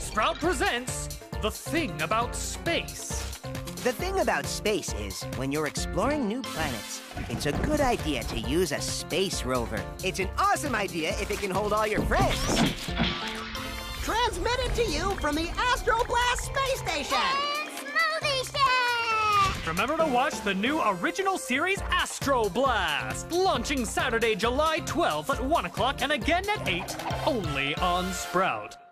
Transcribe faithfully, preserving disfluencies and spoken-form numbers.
Sprout presents The Thing About Space. The thing about space is, when you're exploring new planets, it's a good idea to use a space rover. It's an awesome idea if it can hold all your friends. Transmitted to you from the Astroblast space station. Smoothie Shack! Remember to watch the new original series Astroblast, launching Saturday, July twelfth at one o'clock and again at eight, only on Sprout.